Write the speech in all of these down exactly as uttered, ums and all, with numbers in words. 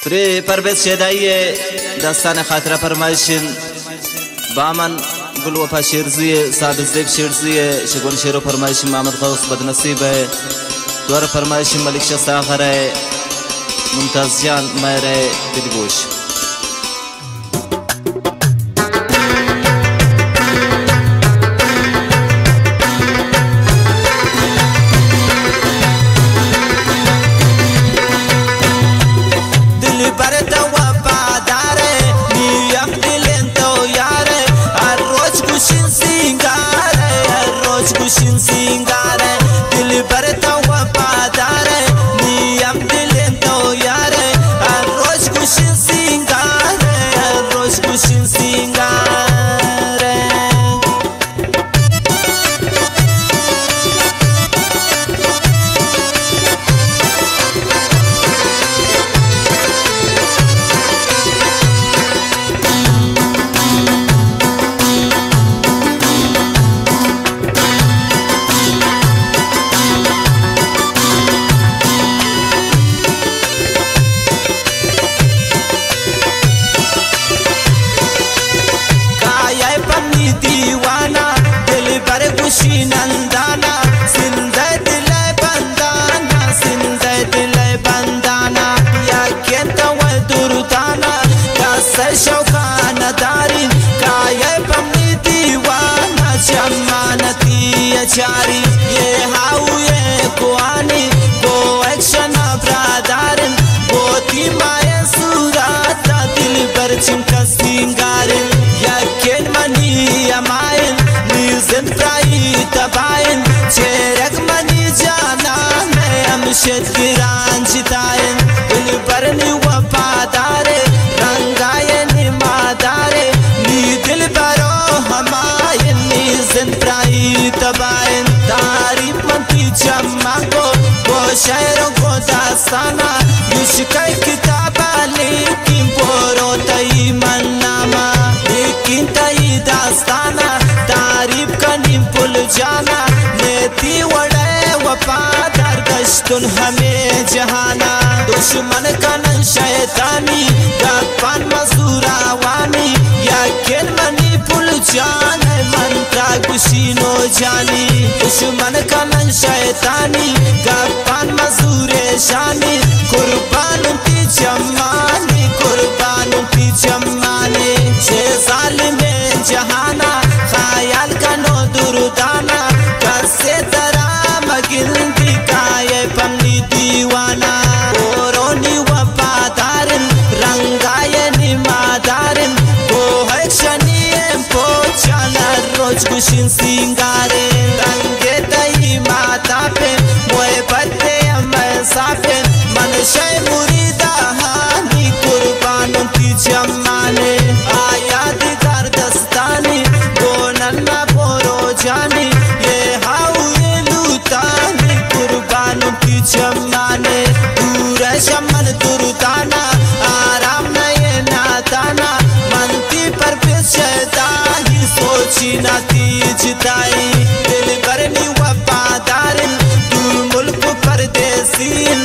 Free Parvez शेदाइए दस्तान खातरा फरमाइशिन बामन गुल वफा शेरजिए साबिज़ेक शेरजिए शगुन शेरो फरमाइशिन मोहम्मद गौस बदनसीब है द्वार फरमाइशिन मलिक शस्ताखर है मुमताज़ जान मेरे दिलगोश। खुशिन सिंगार दिल भरता वफादार नियम दिल तो यार हर रोज खुशिन सिंगार हर रोज खुशिन सिंगार। दीवाना दिल भर खुशी नंदाना सिंधे दिल बंदाना सिंधे दिल बंदाना या केंता व दुर्दाना का शौकाना दारी काये पमनी दीवाना जमानती अचारी ये हाउ ये कुआनी को एक्शन ब्रादारन बोती माया सुराता दिल भर चिंका सिंगारन या केन मनी amain nizin prayi tabayin çeyrek mani jana मैं अमशद गिरान जितायन दिल बरनी वफादारे रंगाये निमादारे नी दिल बरो हमायन निजन प्राई तबायन तारीफ मंती जम्मा को वो शायरों को दास्ताना युशकाई किताबा लेकिन पोरो तई मन्नामा लेकिन तई दास्ताना तारीफ का निपुल जाना नेती वड़े वफादार गश्तुन हमें जहाना दुश्मन का न शैतानी गप्पान मसूरा वानी या केन मनी पुल जाने मंत्रा कुशीनो जानी दुश्मन का न शैतानी गप्पान मसूरे शानी कुर्बान ती जमानी कुर्बान ती जमानी छे साल में जहाना ख्याल का नो दुर्दाना कैसे तरा मगिल दिखाए पमनी दीवाना ओरोनी वफादारन रंगाये निमादारन वो है शनिये पोचाना रोज खुशिन सिंगारे रंगे तई माता पे मोए बत्ते अमर साफे मन शय मुरीदा हानी कुर्बान ती जमाने आया दिगार दस्तानी नन्ना पोरो जानी ये हाउ ये लूतानी कुर्बान की जमाने दूर शमन दुर्दाना आराम न ये नाताना मनती पर फिसदा ही सोची ना तीजताई दिल भरनी वफादारन दूर मुल्क परदेसीन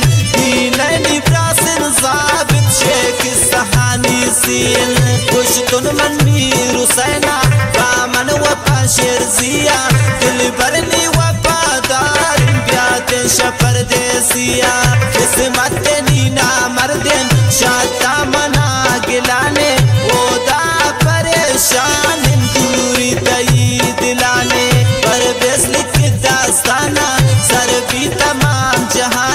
दीननी प्रासिन साबित शेख सहानी सीन खुश तुन मन मीर हुसैना बामन वफा शेरजिया दिल भरनी वफादार ब्याते परदेसिया किस्मत नीना मर्दन शाता मना गिलाने ओदा परेशान दूरी तई दिलाने परवेज लिख दास्ताना सर भी तमाम जहां